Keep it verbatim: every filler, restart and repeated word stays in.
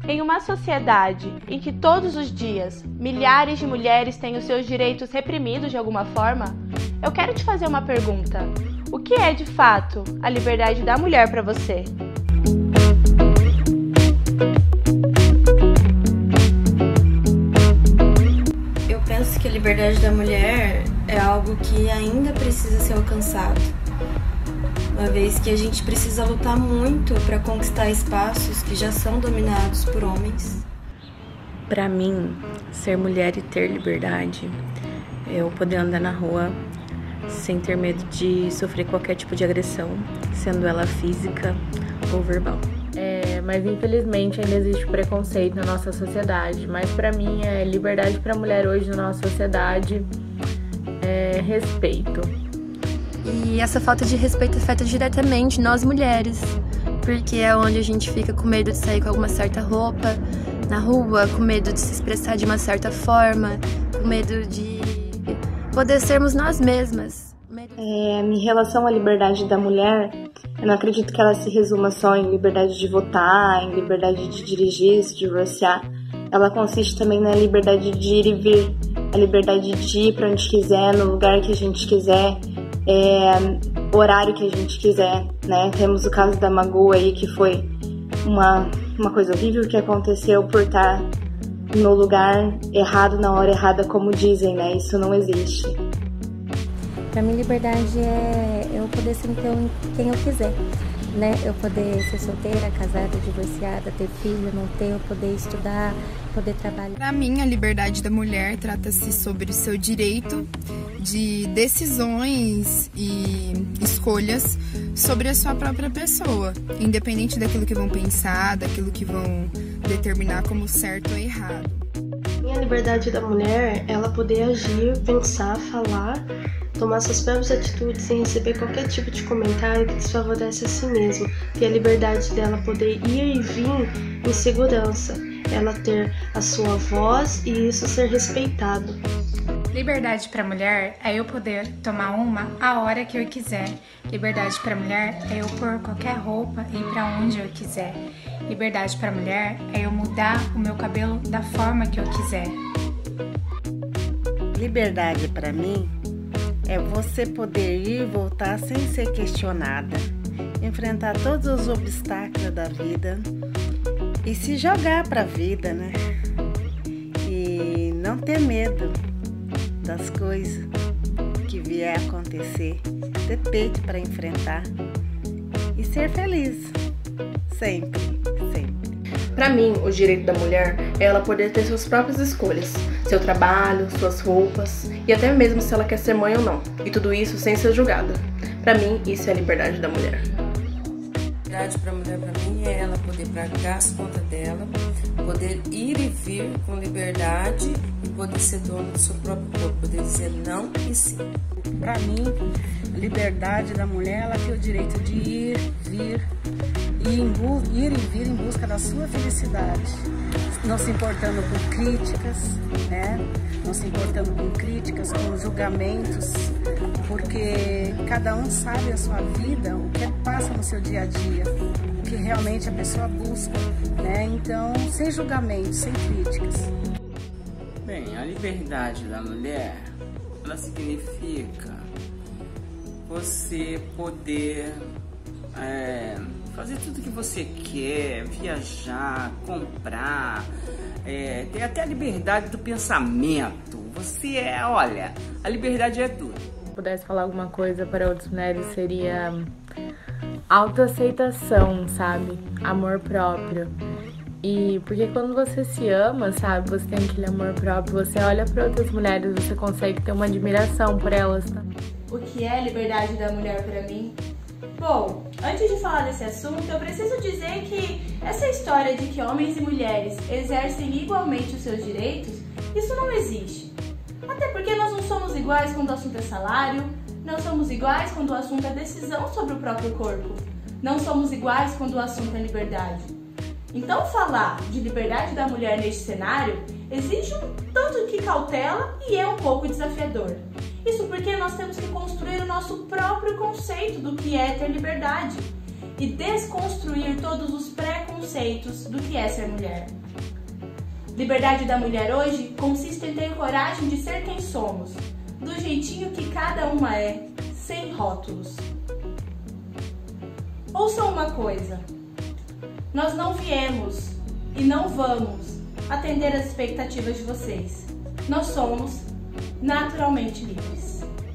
Em uma sociedade em que todos os dias milhares de mulheres têm os seus direitos reprimidos de alguma forma, eu quero te fazer uma pergunta. O que é de fato a liberdade da mulher para você? Eu penso que a liberdade da mulher é algo que ainda precisa ser alcançado, uma vez que a gente precisa lutar muito para conquistar espaços que já são dominados por homens. Para mim, ser mulher e ter liberdade é eu poder andar na rua sem ter medo de sofrer qualquer tipo de agressão, sendo ela física ou verbal. É, mas infelizmente ainda existe preconceito na nossa sociedade, mas para mim é liberdade para a mulher hoje na nossa sociedade é respeito. E essa falta de respeito afeta diretamente nós mulheres, porque é onde a gente fica com medo de sair com alguma certa roupa na rua, com medo de se expressar de uma certa forma, com medo de poder sermos nós mesmas. É, em relação à liberdade da mulher, eu não acredito que ela se resuma só em liberdade de votar, em liberdade de dirigir, se divorciar. Ela consiste também na liberdade de ir e vir, a liberdade de ir para onde quiser, no lugar que a gente quiser, é, horário que a gente quiser, né? Temos o caso da Magu aí, que foi uma, uma coisa horrível que aconteceu por estar no lugar errado, na hora errada, como dizem, né? Isso não existe. Pra mim, liberdade é eu poder ser então quem eu quiser, né? Eu poder ser solteira, casada, divorciada, ter filho, não ter, eu poder estudar, poder trabalhar. Pra mim, a liberdade da mulher trata-se sobre o seu direito de decisões e escolhas sobre a sua própria pessoa, independente daquilo que vão pensar, daquilo que vão determinar como certo ou errado. A liberdade da mulher, ela poder agir, pensar, falar, tomar suas próprias atitudes sem receber qualquer tipo de comentário que desfavorece a si mesma. E a liberdade dela poder ir e vir em segurança, ela ter a sua voz e isso ser respeitado. Liberdade para a mulher é eu poder tomar uma a hora que eu quiser. Liberdade para a mulher é eu pôr qualquer roupa e ir para onde eu quiser. Liberdade para a mulher é eu mudar o meu cabelo da forma que eu quiser. Liberdade para mim é você poder ir e voltar sem ser questionada, enfrentar todos os obstáculos da vida e se jogar para a vida, né? E não ter medo das coisas que vier a acontecer, ter peito para enfrentar e ser feliz, sempre, sempre. Para mim, o direito da mulher é ela poder ter suas próprias escolhas, seu trabalho, suas roupas e até mesmo se ela quer ser mãe ou não, e tudo isso sem ser julgada. Para mim, isso é a liberdade da mulher. Liberdade para a mulher, para mim, é ela poder pagar as contas dela, poder ir e vir com liberdade e poder ser dona do seu próprio corpo, poder dizer não e sim. Para mim, a liberdade da mulher, ela tem o direito de ir, vir, ir, em bu ir e vir em busca da sua felicidade, não se importando com críticas, né? Não se importando com críticas, com julgamentos, porque cada um sabe a sua vida, o que passa no seu dia a dia, o que realmente a pessoa busca, né? Então, sem julgamentos, sem críticas. Bem, a liberdade da mulher, ela significa você poder é, fazer tudo que você quer, viajar, comprar, é, ter até a liberdade do pensamento. Você é, olha, a liberdade é tudo. Se pudesse falar alguma coisa para outras mulheres seria autoaceitação, sabe? Amor próprio. E porque quando você se ama, sabe? Você tem aquele amor próprio, você olha para outras mulheres, você consegue ter uma admiração por elas também. O que é liberdade da mulher para mim? Bom, antes de falar desse assunto, eu preciso dizer que essa história de que homens e mulheres exercem igualmente os seus direitos, isso não existe. Até porque nós não somos iguais quando o assunto é salário, não somos iguais quando o assunto é decisão sobre o próprio corpo, não somos iguais quando o assunto é liberdade. Então falar de liberdade da mulher neste cenário exige um tanto de cautela e é um pouco desafiador. Isso porque nós temos que construir o nosso próprio conceito do que é ter liberdade e desconstruir todos os preconceitos preconceitos do que é ser mulher. Liberdade da mulher hoje consiste em ter coragem de ser quem somos, do jeitinho que cada uma é, sem rótulos. Ouçam uma coisa, nós não viemos e não vamos atender às expectativas de vocês. Nós somos naturalmente livres.